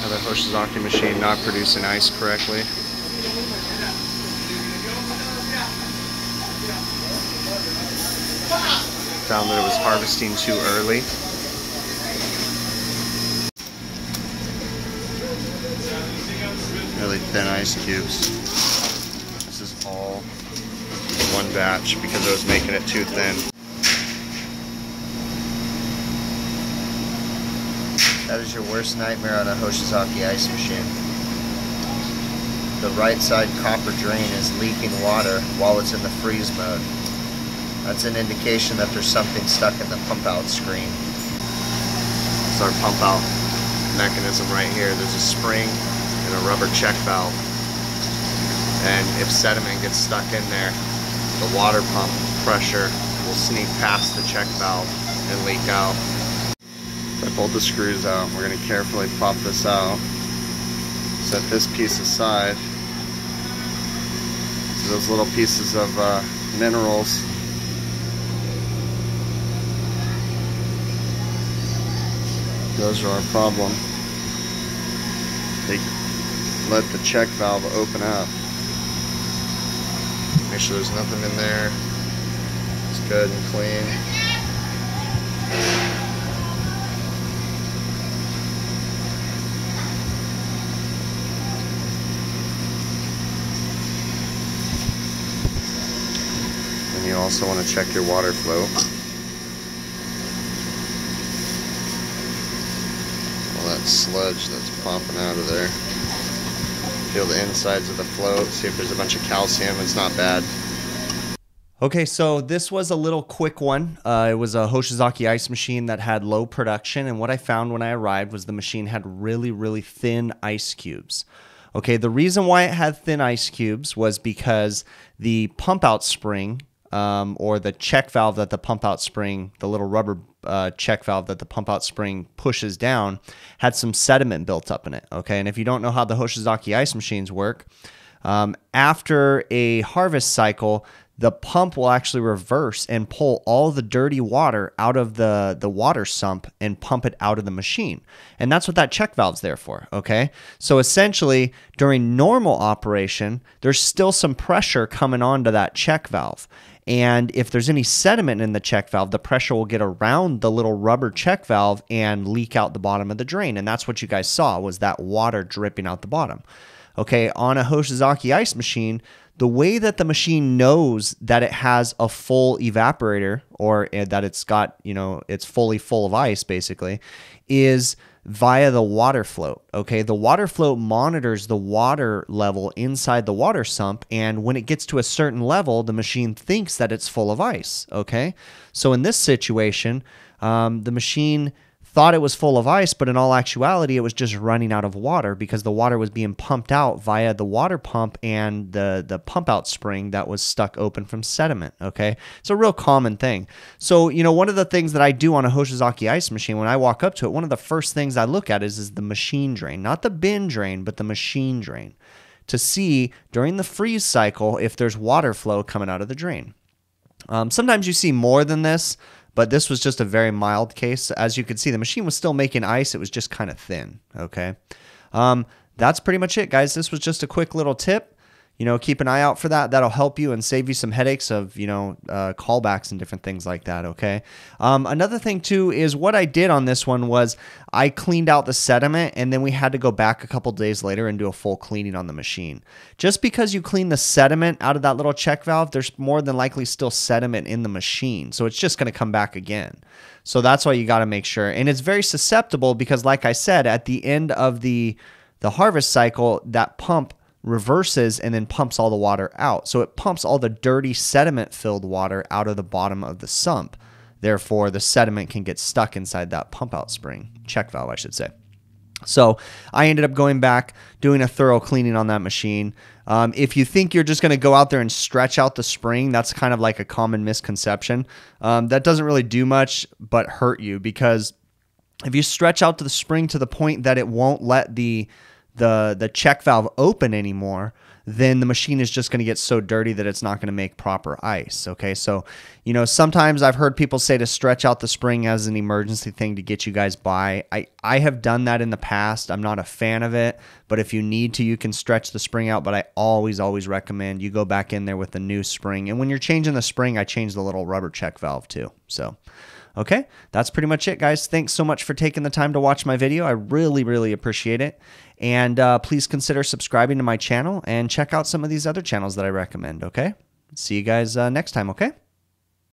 of the Hoshizaki machine not producing ice correctly. Found that it was harvesting too early. Really thin ice cubes. This is all one batch because I was making it too thin. That is your worst nightmare on a Hoshizaki ice machine. The right side copper drain is leaking water while it's in the freeze mode. That's an indication that there's something stuck in the pump out screen. It's our pump out mechanism right here. There's a spring and a rubber check valve. And if sediment gets stuck in there, the water pump pressure will sneak past the check valve and leak out. I pulled the screws out. We're going to carefully pop this out. Set this piece aside. So those little pieces of minerals those are our problem. They let the check valve open up. Make sure there's nothing in there. It's good and clean. And you also want to check your water flow. That sludge that's popping out of there. Feel the insides of the float, see if there's a bunch of calcium. It's not bad. Okay, so this was a little quick one. It was a Hoshizaki ice machine that had low production, and what I found when I arrived was the machine had really, really thin ice cubes. Okay, the reason why it had thin ice cubes was because the pump out spring, or the check valve that the pump out spring, the little rubber check valve that the pump out spring pushes down, had some sediment built up in it. Okay, and if you don't know how the Hoshizaki ice machines work, after a harvest cycle, the pump will actually reverse and pull all the dirty water out of the water sump and pump it out of the machine. And that's what that check valve's there for, okay? So essentially, during normal operation, there's still some pressure coming onto that check valve. And if there's any sediment in the check valve, the pressure will get around the little rubber check valve and leak out the bottom of the drain. And that's what you guys saw, was that water dripping out the bottom. Okay, on a Hoshizaki ice machine, the way that the machine knows that it has a full evaporator, or that it's got, you know, it's fully full of ice basically, is via the water float. Okay, the water float monitors the water level inside the water sump, and when it gets to a certain level, the machine thinks that it's full of ice. Okay, so in this situation, the machine thought it was full of ice, but in all actuality, it was just running out of water because the water was being pumped out via the water pump and the pump out spring that was stuck open from sediment. Okay, it's a real common thing. So, you know, one of the things that I do on a Hoshizaki ice machine, when I walk up to it, one of the first things I look at is the machine drain, not the bin drain, but the machine drain, to see during the freeze cycle if there's water flow coming out of the drain. Sometimes you see more than this, but this was just a very mild case. As you can see, the machine was still making ice. It was just kind of thin, okay? That's pretty much it, guys. This was just a quick little tip. You know, keep an eye out for that. That'll help you and save you some headaches of, you know, callbacks and different things like that, okay? Another thing, too, is what I did on this one was I cleaned out the sediment, and then we had to go back a couple days later and do a full cleaning on the machine. Just because you clean the sediment out of that little check valve, there's more than likely still sediment in the machine, so it's just going to come back again. So that's why you got to make sure. And it's very susceptible because, like I said, at the end of the harvest cycle, that pump reverses and then pumps all the water out. So it pumps all the dirty sediment-filled water out of the bottom of the sump. Therefore, the sediment can get stuck inside that pump-out spring, check valve, I should say. So I ended up going back, doing a thorough cleaning on that machine. If you think you're just going to go out there and stretch out the spring, that's kind of like a common misconception. That doesn't really do much but hurt you, because if you stretch out to the spring to the point that it won't let the the check valve open anymore, then the machine is just going to get so dirty that it's not going to make proper ice. Okay, so sometimes I've heard people say to stretch out the spring as an emergency thing to get you guys by. I have done that in the past. I'm not a fan of it, but if you need to, you can stretch the spring out. But I always recommend you go back in there with the new spring. And when you're changing the spring, I change the little rubber check valve too. So okay, that's pretty much it, guys. Thanks so much for taking the time to watch my video. I really appreciate it. And please consider subscribing to my channel and check out some of these other channels that I recommend, okay? See you guys next time, okay?